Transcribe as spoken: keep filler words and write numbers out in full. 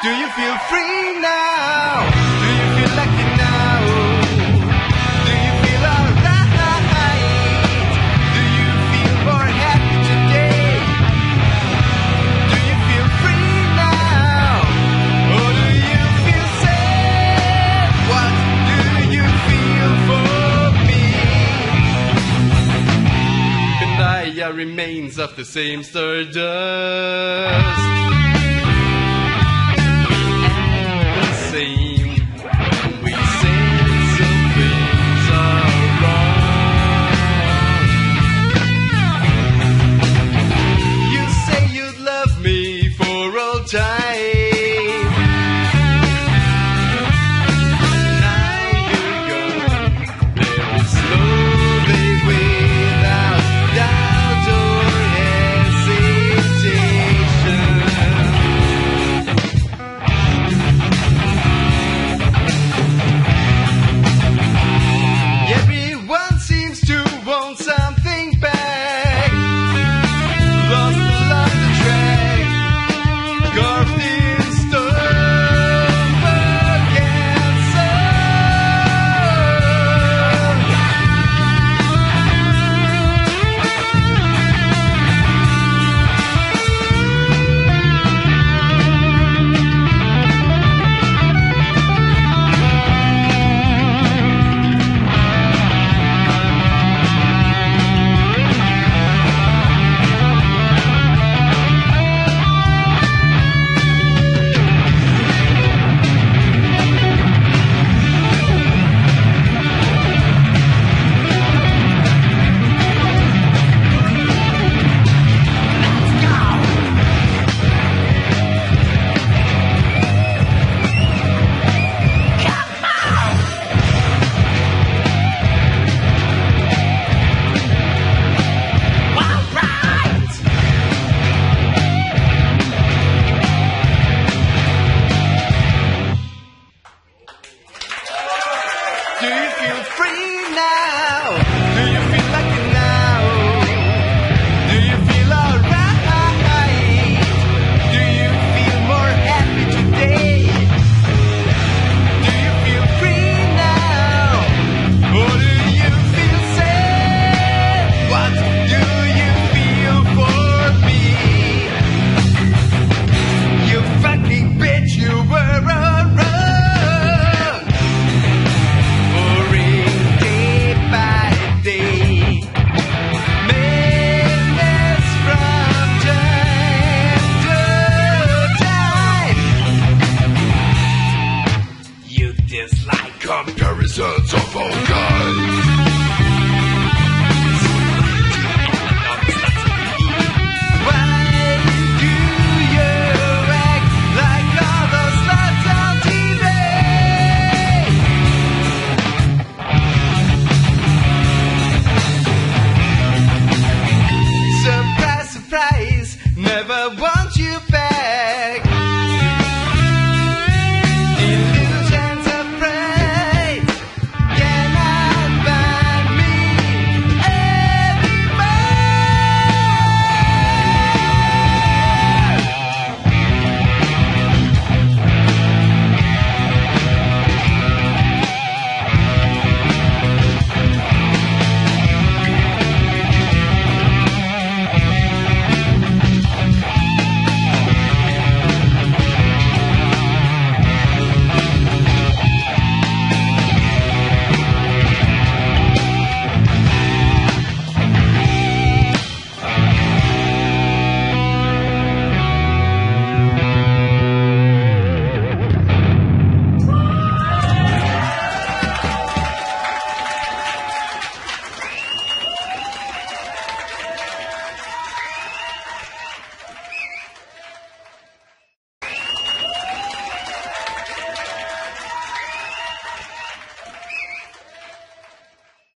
Do you feel free now? Do you feel lucky now? Do you feel alright? Do you feel more happy today? Do you feel free now? Or do you feel sad? What do you feel for me? And I are remains of the same stardust. Same. We say some things are wrong. You say you'd love me for all time. Now you're gone. There is no day without doubt or hesitation. Everyone seems to want something back. Lost along the track, carved in stone, forget so. Do you feel free now? Do you feel lucky now? Do you feel alright? Do you feel more happy today? Do you feel free now? Or do you feel sad? What do you feel for me? You fucking bitch, you were wrong. Dislike comparisons of all kinds. Why do you act like all those sluts on T V? Surprise, surprise, never want you back.